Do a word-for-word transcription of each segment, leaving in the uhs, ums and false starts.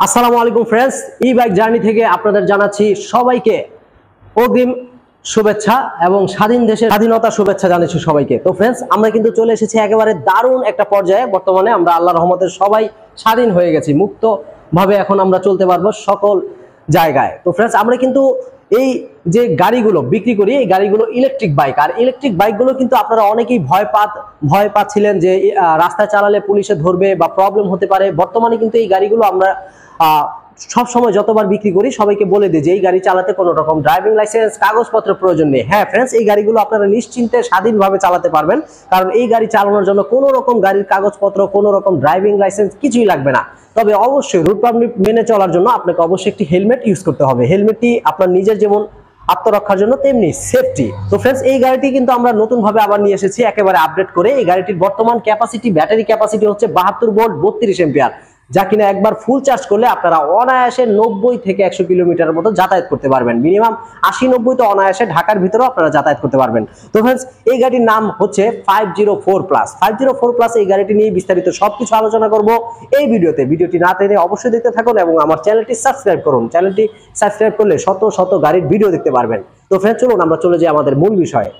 আসসালামু আলাইকুম ফ্রেন্ডস, ই bike journey থেকে আপনাদের জানাচ্ছি সবাইকে অগ্রিম শুভেচ্ছা এবং স্বাধীন দেশের স্বাধীনতা শুভেচ্ছা জানাচ্ছি সবাইকে। তো ফ্রেন্ডস, আমরা কিন্তু চলে এসেছি একেবারে দারুণ একটা পর্যায়ে। বর্তমানে আমরা আল্লাহর রহমতে সবাই স্বাধীন হয়ে গেছি, মুক্ত ভাবে এখন আমরা চলতে পারবো সকল জায়গায়। তো ফ্রেন্ডস, আমরা কিন্তু এই যে গাড়িগুলো বিক্রি করি, এই গাড়িগুলো ইলেকট্রিক বাইক। আর ইলেকট্রিক বাইকগুলো কিন্তু আপনারা অনেকেই ভয় পাত ভয় পাচ্ছিলেন যে রাস্তায় চালালে পুলিশে ধরবে বা প্রবলেম হতে পারে। বর্তমানে কিন্তু এই গাড়িগুলো আমরা সব সময় যতবার বিক্রি করি সবাইকে বলে দিই যে এই গাড়ি চালাতে কোনো রকম ড্রাইভিং লাইসেন্স কাগজপত্র প্রয়োজন নেই। হ্যাঁ ফ্রেন্ডস, এই গাড়িগুলো আপনারা নিশ্চিন্তে স্বাধীনভাবে চালাতে পারবেন, কারণ এই গাড়ি চালানোর জন্য কোনো রকম গাড়ির কাগজপত্র, কোনো রকম ড্রাইভিং লাইসেন্স কিছুই লাগবে না। তবে অবশ্যই রুট পারমিট মেনে চলার জন্য আপনাকে অবশ্যই একটি হেলমেট ইউজ করতে হবে। হেলমেটটি আপনার নিজের যেমন আত্মরক্ষার জন্য তেমনি সেফটি। তো ফ্রেন্ডস, এই গাড়িটি কিন্তু আমরা নতুন ভাবে আবার নিয়ে এসেছি একেবারে আপডেট করে। এই গাড়িটির বর্তমান ক্যাপাসিটি, ব্যাটারি ক্যাপাসিটি হচ্ছে বাহাত্তর ভোল্ট বত্রিশ এম্পিয়ার, যা কিনা একবার ফুল চার্জ করলে আপনারা অনায়াসে নব্বই থেকে একশো কিলোমিটারের মতো যাতায়াত করতে পারবেন। মিনিমাম আশি নব্বই তো অনায়াসে ঢাকার ভিতরেও আপনারা যাতায়াত করতে পারবেন। তো ফ্রেন্ডস, এই গাড়ির নাম হচ্ছে five zero four plus. Five zero four plus এই গাড়িটি নিয়ে বিস্তারিত সবকিছু আলোচনা করব এই ভিডিওতে। ভিডিওটি না টেনে অবশ্যই দেখতে থাকুন এবং আমার চ্যানেলটি সাবস্ক্রাইব করুন। চ্যানেলটি সাবস্ক্রাইব করলে শত শত গাড়ির ভিডিও দেখতে পারবেন। তো ফ্রেন্ডস, চলুন আমরা চলে যাই আমাদের মূল বিষয়ে।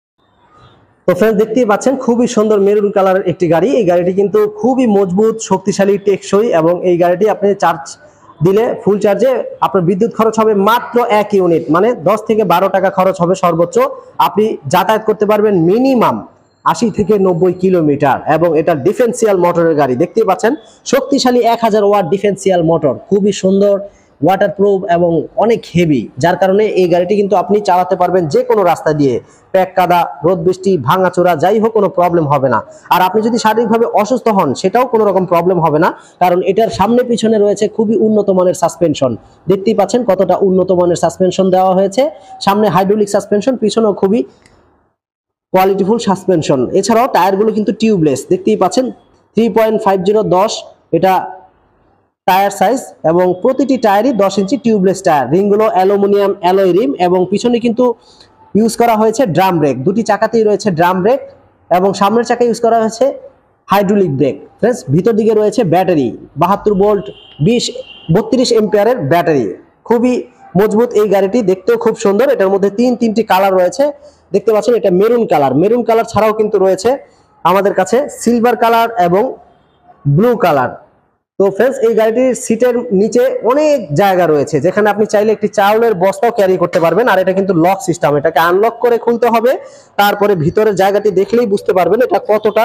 তো ফ্রেন্ডস, দেখতেই পাচ্ছেন খুবই সুন্দর মেরুন কালারের একটি গাড়ি। এই গাড়িটি কিন্তু খুবই মজবুত, শক্তিশালী, টেকসই এবং এই গাড়িটি আপনি চার্জ দিলে ফুল চার্জে আপনার বিদ্যুৎ খরচ হবে মাত্র এক ইউনিট, মানে দশ থেকে বারো টাকা খরচ হবে সর্বোচ্চ। আপনি যাতায়াত করতে পারবেন মিনিমাম আশি থেকে নব্বই কিলোমিটার এবং এটা ডিফেন্সিয়াল মোটরের গাড়ি। দেখতেই পাচ্ছেন শক্তিশালী এক হাজার ওয়াট ডিফেন্সিয়াল মোটর, খুবই সুন্দর, ওয়াটারপ্রুফ এবং অনেক হেভি, যার কারণে এই গাড়িটি কিন্তু আপনি চালাতে পারবেন যে কোনো রাস্তা দিয়ে। প্যাক কাদা, রোদ বৃষ্টি, ভাঙাচোরা যাই হোক কোনো প্রবলেম হবে না। আর আপনি যদি শারীরিকভাবে অসুস্থ হন সেটাও কোনো রকম প্রবলেম হবে না, কারণ এটার সামনে পিছনে রয়েছে খুবই উন্নত মানের সাসপেনশন। দেখতেই পাচ্ছেন কতটা উন্নত মানের সাসপেনশন দেওয়া হয়েছে। সামনে হাইড্রোলিক সাসপেনশন, পিছনেও খুবই কোয়ালিটিফুল সাসপেনশন। এছাড়াও টায়ারগুলো কিন্তু টিউবলেস। দেখতেই পাচ্ছেন থ্রি পয়েন্ট ফাইভ জিরো দশ এটা টায়ার সাইজ এবং প্রতিটি টায়ারই দশ ইঞ্চি টিউবলেস টায়ার। রিংগুলো অ্যালুমিনিয়াম অ্যালয় রিম এবং পিছনে কিন্তু ইউজ করা হয়েছে ড্রাম ব্রেক। দুটি চাকাতেই রয়েছে ড্রাম ব্রেক এবং সামনের চাকায় ইউজ করা হয়েছে হাইড্রোলিক ব্রেক। ফ্রেন্ডস, ভিতর দিকে রয়েছে ব্যাটারি, বাহাত্তর ভোল্ট বিশ বত্রিশ এম্পিয়ারের ব্যাটারি। খুবই মজবুত এই গাড়িটি, দেখতেও খুব সুন্দর। এটার মধ্যে তিন তিনটি কালার রয়েছে। দেখতে পাচ্ছেন এটা মেরুন কালার। মেরুন কালার ছাড়াও কিন্তু রয়েছে আমাদের কাছে সিলভার কালার এবং ব্লু কালার। তো ফ্রেন্ডস, এই গাড়িটির সিটের নিচে অনেক জায়গা রয়েছে, যেখানে আপনি চাইলে একটি চাউলের বস্তাও ক্যারি করতে পারবেন। আর এটা কিন্তু লক সিস্টেম, এটাকে আনলক করে খুলতে হবে। তারপরে ভিতরের জায়গাটি দেখলেই বুঝতে পারবেন এটা কতটা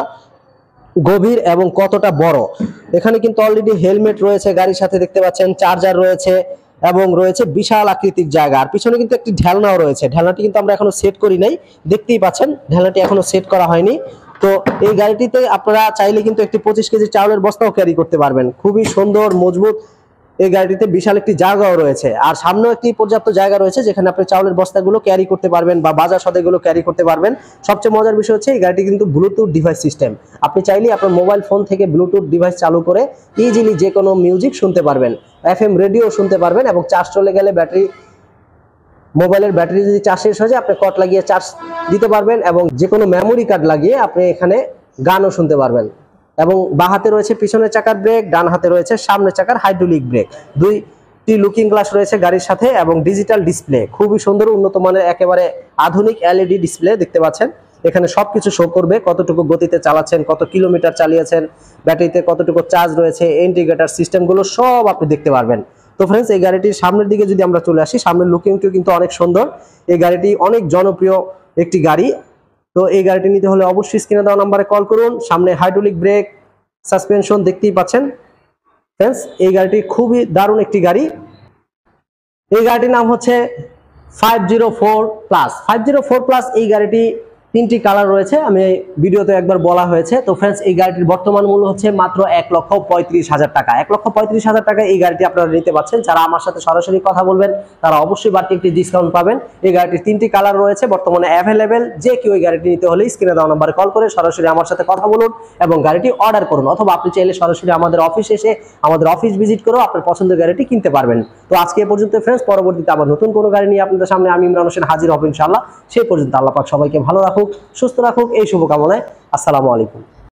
গভীর এবং কতটা বড়। এখানে কিন্তু অলরেডি হেলমেট রয়েছে গাড়ির সাথে, দেখতে পাচ্ছেন চার্জার রয়েছে এবং রয়েছে বিশাল আকৃতির জায়গা। আর পিছনে কিন্তু একটি ঢেলনাও রয়েছে। ঢেলনাটি কিন্তু আমরা এখনো সেট করি নাই, দেখতেই পাচ্ছেন ঢেলনাটি এখনো সেট করা হয়নি। তো এই গাড়িটিতে আপনারা চাইলে কিন্তু একটি পঁচিশ কেজি চাউলের বস্তাও ক্যারি করতে পারবেন। খুবই সুন্দর মজবুত এই গাড়িটিতে, বিশাল একটি জায়গাও রয়েছে। আর সামনেও একটি পর্যাপ্ত জায়গা রয়েছে যেখানে আপনি চাউলের বস্তাগুলো ক্যারি করতে পারবেন বা বাজার সদাইগুলো ক্যারি করতে পারবেন। সবচেয়ে মজার বিষয় হচ্ছে এই গাড়িটি কিন্তু ব্লুটুথ ডিভাইস সিস্টেম। আপনি চাইলে আপনার মোবাইল ফোন থেকে ব্লুটুথ ডিভাইস চালু করে ইজিলি যে কোনো মিউজিক শুনতে পারবেন, এফ এম রেডিও শুনতে পারবেন এবং চার্জ চলে গেলে ব্যাটারি মোবাইলের ব্যাটারি যদি চার্জ শেষ হয়ে যায় আপনি কট লাগিয়ে চার্জ দিতে পারবেন এবং যে কোনো মেমোরি কার্ড লাগিয়ে আপনি এখানে গানও শুনতে পারবেন। এবং বাঁ হাতে রয়েছে পিছনের চাকার ব্রেক, ডান হাতে রয়েছে সামনের চাকার হাইড্রোলিক ব্রেক। দুইটি লুকিং গ্লাস রয়েছে গাড়ির সাথে এবং ডিজিটাল ডিসপ্লে, খুবই সুন্দর উন্নত মানের একেবারে আধুনিক এলইডি ডিসপ্লে। দেখতে পাচ্ছেন এখানে সবকিছু শো করবে, কতটুকু গতিতে চালাচ্ছেন, কত কিলোমিটার চালিয়েছেন, ব্যাটারিতে কতটুকু চার্জ রয়েছে, ইন্ডিকেটর সিস্টেমগুলো সব আপনি দেখতে পারবেন। তো ফ্রেন্ডস, এই গাড়িটির সামনের দিকে যদি আমরা চলে আসি, সামনের লুকিংটিও কিন্তু অনেক সুন্দর। এই গাড়িটি অনেক জনপ্রিয় একটি গাড়ি। তো এই গাড়িটি নিতে হলে অবশ্যই স্ক্রিনে দেওয়া নাম্বারে কল করুন। সামনে হাইড্রোলিক ব্রেক, সাসপেনশন দেখতেই পাচ্ছেন। ফ্রেন্ডস, এই গাড়িটি খুবই দারুণ একটি গাড়ি। এই গাড়িটির নাম হচ্ছে five zero four plus. Five zero four plus এই গাড়িটি তিনটি কালার রয়েছে, আমি ভিডিওতে একবার বলা হয়েছে। তো ফ্রেন্ডস, এই গাড়িটির বর্তমান মূল্য হচ্ছে মাত্র এক লক্ষ পঁয়ত্রিশ হাজার টাকা। এক লক্ষ পঁয়ত্রিশ হাজার টাকা এই গাড়িটি আপনারা নিতে পারছেন। যারা আমার সাথে সরাসরি কথা বলবেন তারা অবশ্যই বাড়তি একটি ডিসকাউন্ট পাবেন। এই গাড়িটির তিনটি কালার রয়েছে বর্তমানে অ্যাভেলেবেল। যে কেউ এই গাড়িটি নিতে হলে স্ক্রিনে দেওয়া নাম্বারে কল করে সরাসরি আমার সাথে কথা বলুন এবং গাড়িটি অর্ডার করুন, অথবা আপনি চাইলে সরাসরি আমাদের অফিসে এসে আমাদের অফিস ভিজিট করেও আপনার পছন্দের গাড়িটি কিনতে পারবেন। তো আজকে এ পর্যন্ত ফ্রেন্ডস, পরবর্তীতে আবার নতুন কোনো গাড়ি নিয়ে আপনাদের সামনে আমি ইমরান হোসেন হাজির হব ইনশাআল্লাহ। সেই পর্যন্ত আল্লাহ পাক সবাইকে ভালো রাখুক, সুস্থ রাখুক, এই শুভকামনায়। আসসালামু আলাইকুম।